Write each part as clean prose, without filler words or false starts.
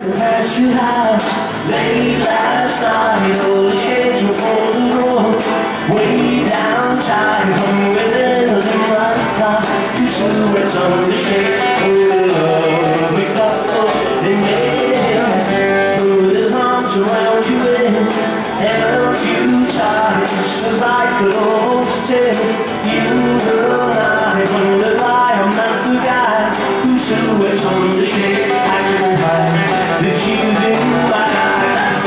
As you have late last night, all the shades were for the road, way down tight from within a dim light car, two silhouettes on the shade, oh, we got they made put his arms around you and held you tight, as I could almost tell you the night when the lion met the guy, two silhouettes on the shade, I can hide. That you in my eyes.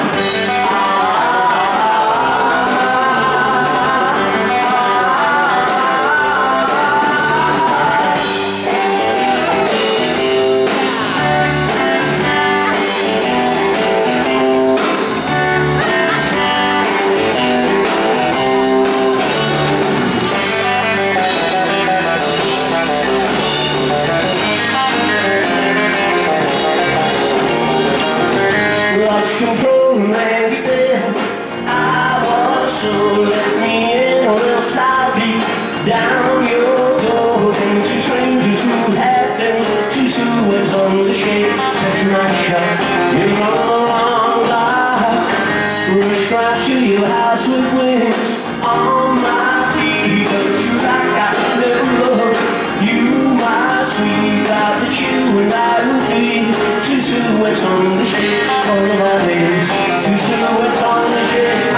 Lost control and maybe then I was so let me in or else I'll be down your door. And two strangers who had been two silhouettes on the shade, such a nice shot in a long life. Rushed right to your house with wings on my feet, but you like I never loved you, my sweet. Glad that you and I will be two silhouettes on the shade. All of our days, two silhouettes on the shade.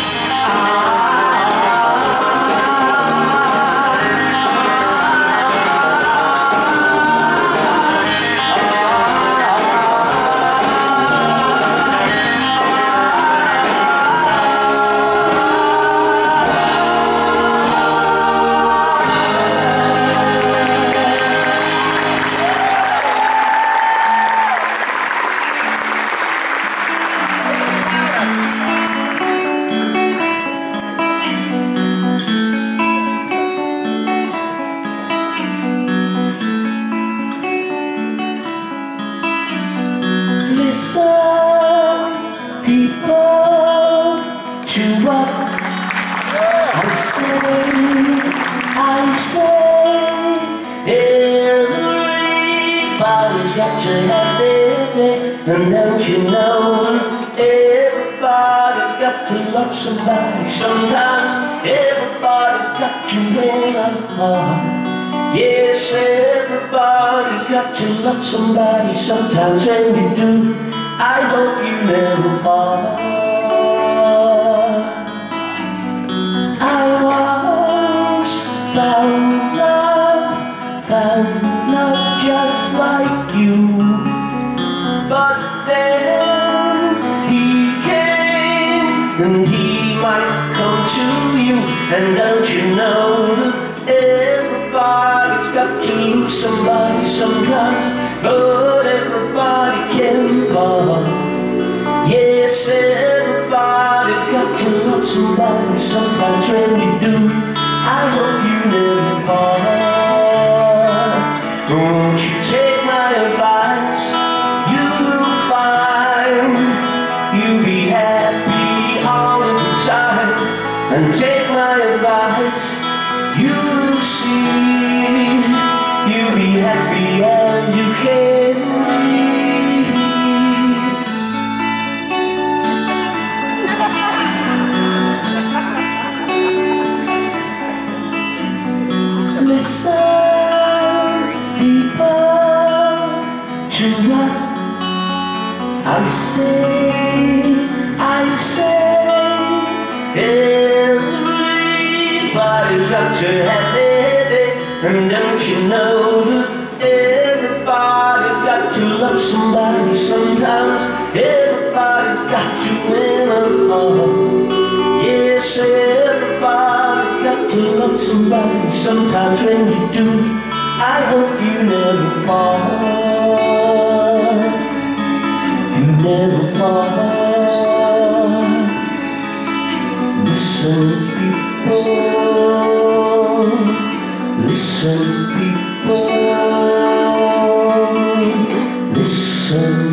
Listen, people, to what I say, everybody's got to have their day, and don't you know, everybody's got to love somebody, sometimes everybody's got to win a heart. Yes, everybody's got to love somebody, sometimes when you do, I hope you never part. I once found love just like you, but then he came, and he might come to you, and don't you know that everybody's got to lose somebody sometimes, but everybody can part. Yes, everybody's got to love somebody sometimes when you do, I hope you never part. Won't you take my advice? You'll find you'll be happy all of the time, and take my advice. You'll see, you'll be happy as you can be. Listen, people, to what I say, everybody's got to have their day, and don't you know that everybody's got to love somebody sometimes, everybody's got to win a heart. Yes, everybody's got to love somebody sometimes when you do, I hope you never part. You never part. Listen, people, listen, people, listen.